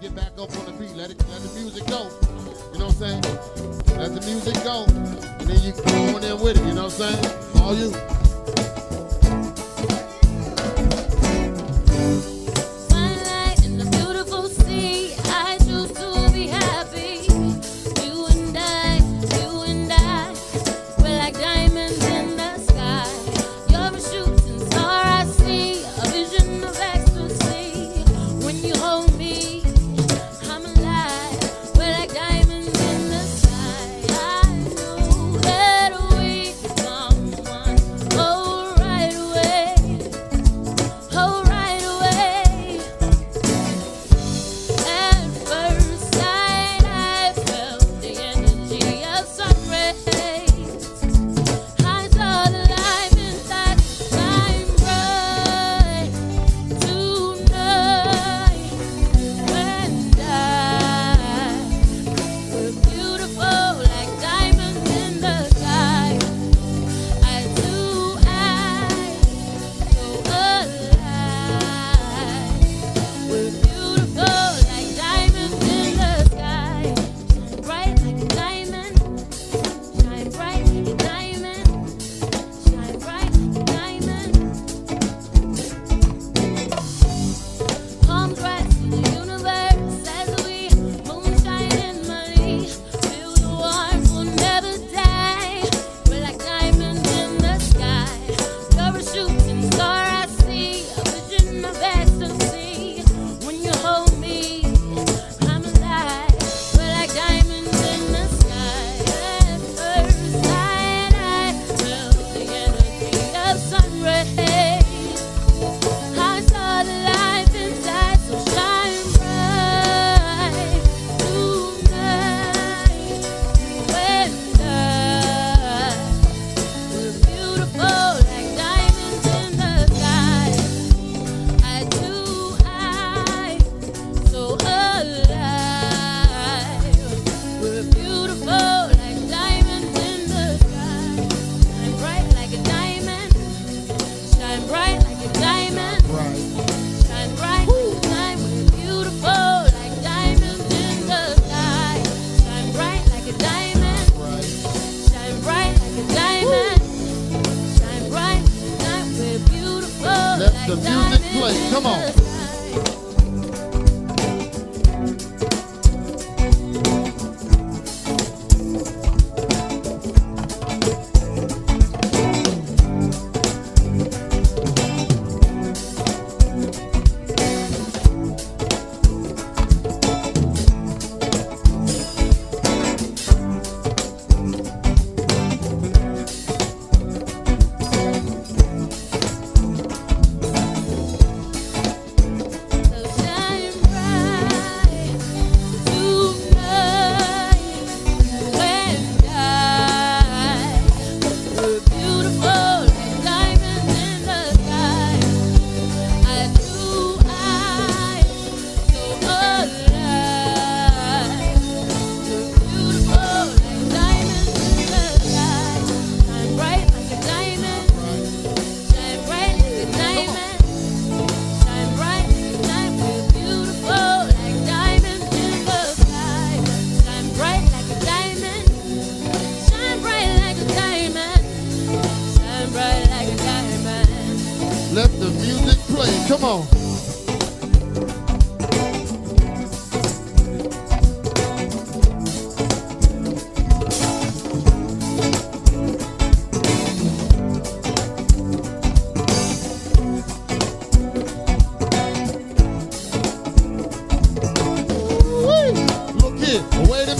get back up on the beat. Let the music go. You know what I'm saying? Let the music go. And then you go on there with it, you know what I'm saying? All you. The music play. Come on. Let the music play. Come on. Look here. Wait a minute.